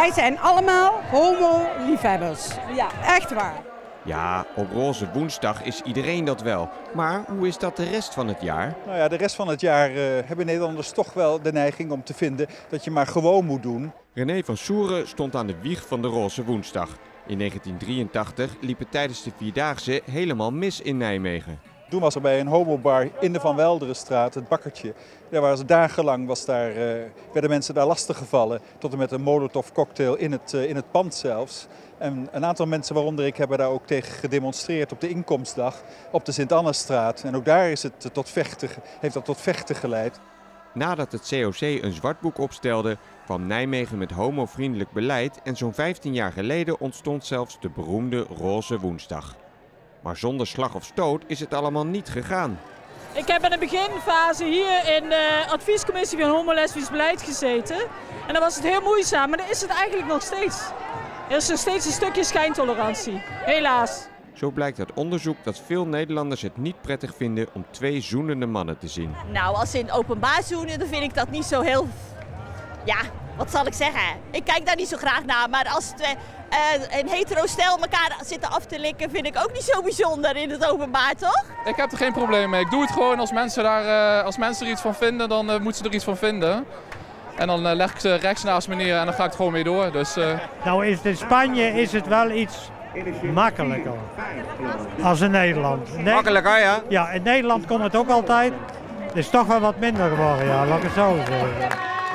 Wij zijn allemaal homo-liefhebbers. Ja, echt waar. Ja, op Roze Woensdag is iedereen dat wel. Maar hoe is dat de rest van het jaar? Nou ja, de rest van het jaar hebben Nederlanders toch wel de neiging om te vinden dat je maar gewoon moet doen. René van Soeren stond aan de wieg van de Roze Woensdag. In 1983 liep het tijdens de Vierdaagse helemaal mis in Nijmegen. Toen was er bij een homobar in de Van Welderenstraat, het Bakkertje. Daar was dagenlang werden mensen daar lastiggevallen. Tot en met een molotovcocktail in het pand zelfs. En een aantal mensen, waaronder ik, hebben daar ook tegen gedemonstreerd op de inkomstdag op de Sint-Annestraat. En ook daar heeft dat tot vechten geleid. Nadat het COC een zwartboek opstelde, kwam Nijmegen met homovriendelijk beleid en zo'n 15 jaar geleden ontstond zelfs de beroemde Roze Woensdag. Maar zonder slag of stoot is het allemaal niet gegaan. Ik heb in de beginfase hier in de adviescommissie van homo-lesbisch beleid gezeten. En dan was het heel moeizaam, maar dat is het eigenlijk nog steeds. Er is nog steeds een stukje schijntolerantie, helaas. Zo blijkt uit onderzoek dat veel Nederlanders het niet prettig vinden om twee zoenende mannen te zien. Nou, als ze in openbaar zoenen, dan vind ik dat niet zo heel... Ja, wat zal ik zeggen? Ik kijk daar niet zo graag naar, maar als een hetero stel elkaar zitten af te likken, vind ik ook niet zo bijzonder in het openbaar, toch? Ik heb er geen probleem mee. Ik doe het gewoon als mensen er iets van vinden, dan moeten ze er iets van vinden. En dan leg ik ze rechts naast me neer en dan ga ik het gewoon mee door. Dus, Nou in Spanje is het wel iets makkelijker als in Nederland. Makkelijker, ja? Ja, in Nederland komt het ook altijd. Het is toch wel wat minder geworden, ja, laat ik het zo zeggen.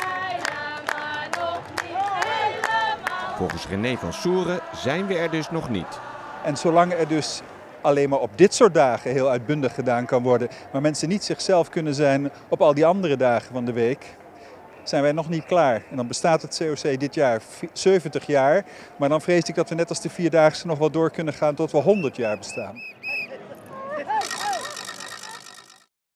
Volgens René van Soeren zijn we er dus nog niet. En zolang er dus alleen maar op dit soort dagen heel uitbundig gedaan kan worden, maar mensen niet zichzelf kunnen zijn op al die andere dagen van de week, zijn wij nog niet klaar. En dan bestaat het COC dit jaar 70 jaar, maar dan vrees ik dat we net als de Vierdaagse nog wel door kunnen gaan tot we 100 jaar bestaan.